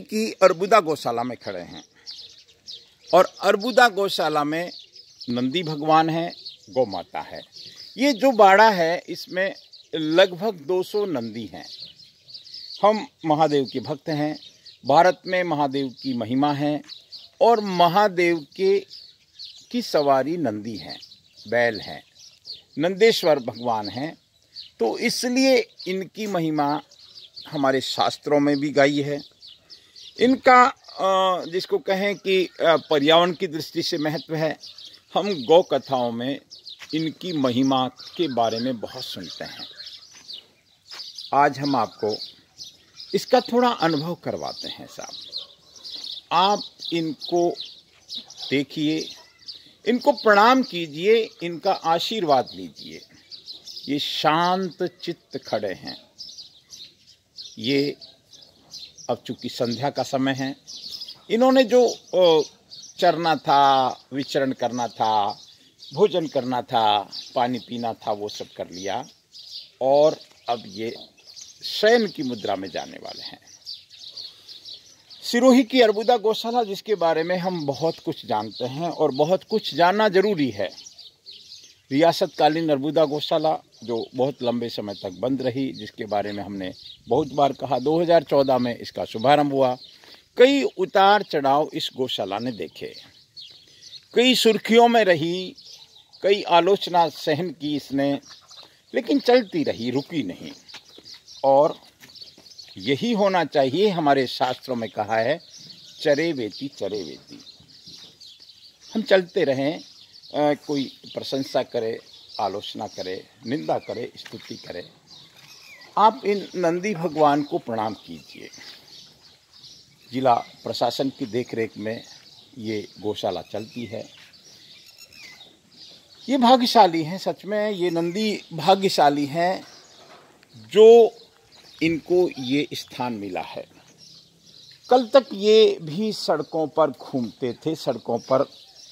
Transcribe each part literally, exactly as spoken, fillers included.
की अर्बुदा गौशाला में खड़े हैं और अर्बुदा गौशाला में नंदी भगवान है, गौ माता है। ये जो बाड़ा है इसमें लगभग दो सौ नंदी हैं। हम महादेव के भक्त हैं। भारत में महादेव की महिमा है और महादेव के की सवारी नंदी है, बैल हैं, नंदेश्वर भगवान हैं। तो इसलिए इनकी महिमा हमारे शास्त्रों में भी गाई है। इनका जिसको कहें कि पर्यावरण की दृष्टि से महत्व है। हम गौ कथाओं में इनकी महिमा के बारे में बहुत सुनते हैं। आज हम आपको इसका थोड़ा अनुभव करवाते हैं साहब। आप इनको देखिए, इनको प्रणाम कीजिए, इनका आशीर्वाद लीजिए। ये शांत चित्त खड़े हैं। ये अब चूंकि संध्या का समय है, इन्होंने जो चरना था, विचरण करना था, भोजन करना था, पानी पीना था, वो सब कर लिया और अब ये शयन की मुद्रा में जाने वाले हैं। सिरोही की अर्बुदा गौशाला, जिसके बारे में हम बहुत कुछ जानते हैं और बहुत कुछ जानना जरूरी है। रियासतकालीन अर्बुदा गौशाला जो बहुत लंबे समय तक बंद रही, जिसके बारे में हमने बहुत बार कहा। दो हज़ार चौदह में इसका शुभारंभ हुआ। कई उतार चढ़ाव इस गौशाला ने देखे, कई सुर्खियों में रही, कई आलोचना सहन की इसने, लेकिन चलती रही, रुकी नहीं। और यही होना चाहिए। हमारे शास्त्रों में कहा है, चरे वेती चरे वेती। हम चलते रहें, आ, कोई प्रशंसा करे, आलोचना करे, निंदा करे, स्तुति करे। आप इन नंदी भगवान को प्रणाम कीजिए। जिला प्रशासन की देखरेख में ये गौशाला चलती है। ये भाग्यशाली हैं, सच में ये नंदी भाग्यशाली हैं जो इनको ये स्थान मिला है। कल तक ये भी सड़कों पर घूमते थे, सड़कों पर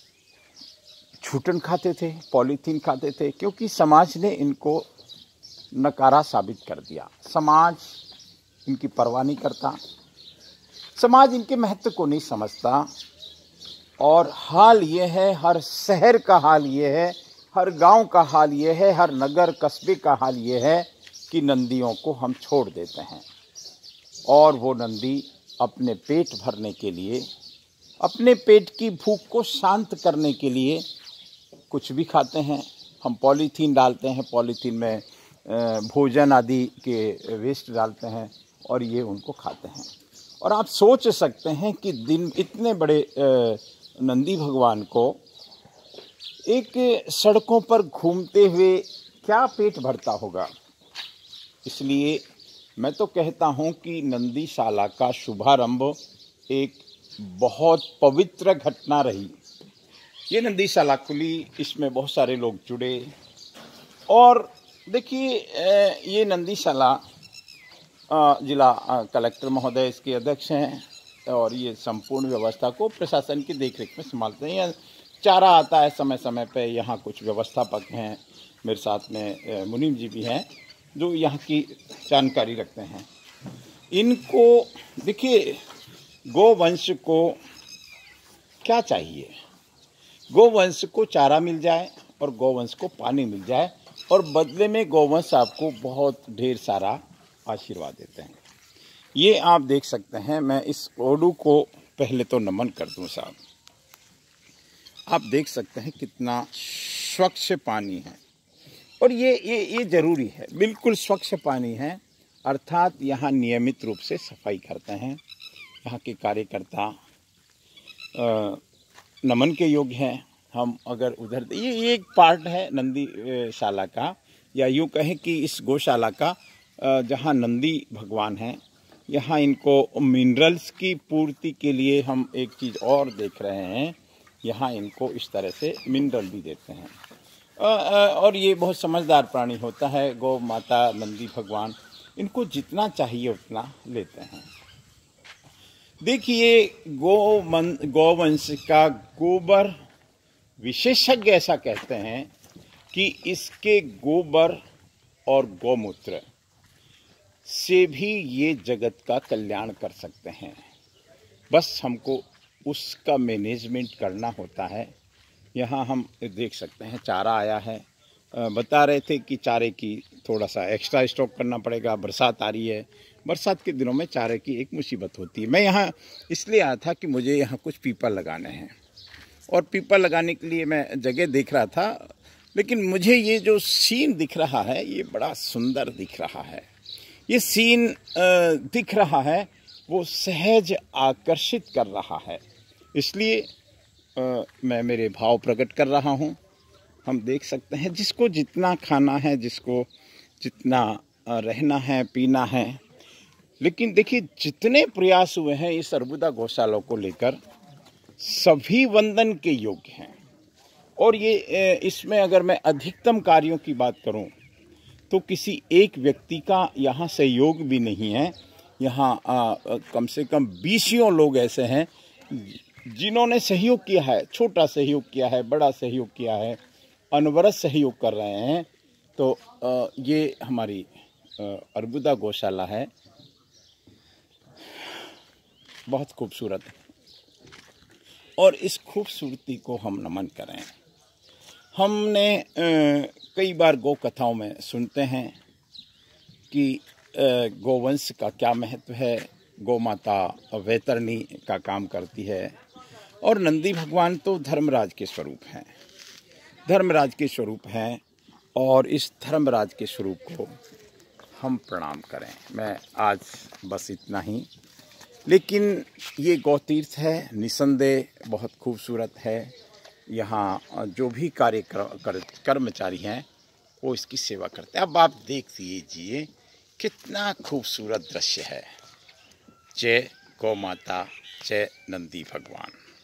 छूटन खाते थे, पॉलीथीन खाते थे, क्योंकि समाज ने इनको नकारा साबित कर दिया। समाज इनकी परवाह नहीं करता, समाज इनके महत्व को नहीं समझता। और हाल ये है, हर शहर का हाल ये है, हर गांव का हाल ये है, हर नगर कस्बे का हाल ये है कि नंदियों को हम छोड़ देते हैं और वो नंदी अपने पेट भरने के लिए, अपने पेट की भूख को शांत करने के लिए कुछ भी खाते हैं। हम पॉलीथीन डालते हैं, पॉलीथीन में भोजन आदि के वेस्ट डालते हैं और ये उनको खाते हैं। और आप सोच सकते हैं कि दिन इतने बड़े नंदी भगवान को एक सड़कों पर घूमते हुए क्या पेट भरता होगा। इसलिए मैं तो कहता हूं कि नंदीशाला का शुभारंभ एक बहुत पवित्र घटना रही। ये नंदीशाला खुली, इसमें बहुत सारे लोग जुड़े और देखिए ये नंदीशाला जिला कलेक्टर महोदय इसके अध्यक्ष हैं और ये संपूर्ण व्यवस्था को प्रशासन की देखरेख में संभालते हैं। चारा आता है समय समय पे, यहाँ कुछ व्यवस्थापक हैं, मेरे साथ में मुनीम जी भी हैं जो यहाँ की जानकारी रखते हैं। इनको देखिए, गोवंश को क्या चाहिए? गोवंश को चारा मिल जाए और गोवंश को पानी मिल जाए और बदले में गोवंश आपको बहुत ढेर सारा आशीर्वाद देते हैं। ये आप देख सकते हैं। मैं इस ओडू को पहले तो नमन कर दूं साहब। आप देख सकते हैं कितना स्वच्छ पानी है और ये ये ये जरूरी है, बिल्कुल स्वच्छ पानी है। अर्थात यहाँ नियमित रूप से सफाई करते हैं। यहाँ के कार्यकर्ता नमन के योग्य हैं। हम अगर उधर, ये ये एक पार्ट है नंदीशाला का, या यूँ कहें कि इस गौशाला का, जहाँ नंदी भगवान हैं। यहाँ इनको मिनरल्स की पूर्ति के लिए हम एक चीज़ और देख रहे हैं, यहाँ इनको इस तरह से मिनरल भी देते हैं। और ये बहुत समझदार प्राणी होता है। गौ माता, नंदी भगवान, इनको जितना चाहिए उतना लेते हैं। देखिए, गौ मन गौवंश का गोबर, विशेषज्ञ ऐसा कहते हैं कि इसके गोबर और गौमूत्र से भी ये जगत का कल्याण कर सकते हैं। बस हमको उसका मैनेजमेंट करना होता है। यहाँ हम देख सकते हैं चारा आया है, बता रहे थे कि चारे की थोड़ा सा एक्स्ट्रा स्टॉक करना पड़ेगा, बरसात आ रही है। बरसात के दिनों में चारे की एक मुसीबत होती है। मैं यहाँ इसलिए आया था कि मुझे यहाँ कुछ पीपल लगाने हैं और पीपल लगाने के लिए मैं जगह देख रहा था, लेकिन मुझे ये जो सीन दिख रहा है ये बड़ा सुंदर दिख रहा है। ये सीन दिख रहा है वो सहज आकर्षित कर रहा है, इसलिए आ, मैं मेरे भाव प्रकट कर रहा हूँ। हम देख सकते हैं जिसको जितना खाना है, जिसको जितना रहना है, पीना है, लेकिन देखिए जितने प्रयास हुए हैं इस अर्बुदा गौशाला को लेकर सभी वंदन के योग्य हैं। और ये इसमें अगर मैं अधिकतम कार्यों की बात करूं तो किसी एक व्यक्ति का यहाँ सहयोग भी नहीं है। यहाँ कम से कम बीसियों लोग ऐसे हैं जिन्होंने सहयोग किया है, छोटा सहयोग किया है, बड़ा सहयोग किया है, अनवरत सहयोग कर रहे हैं। तो आ, ये हमारी अर्बुदा गौशाला है, बहुत खूबसूरत है और इस खूबसूरती को हम नमन करें। हमने आ, कई बार गौ कथाओं में सुनते हैं कि गोवंश का क्या महत्व है, गौ माता वैतरणी का काम करती है और नंदी भगवान तो धर्मराज के स्वरूप हैं, धर्मराज के स्वरूप हैं और इस धर्मराज के स्वरूप को हम प्रणाम करें। मैं आज बस इतना ही, लेकिन ये गौतीर्थ है, निसंदेह बहुत खूबसूरत है। यहाँ जो भी कार्य कर, कर्मचारी हैं वो इसकी सेवा करते हैं। अब आप देख लीजिए कितना खूबसूरत दृश्य है। जय गौ माता, जय नंदी भगवान।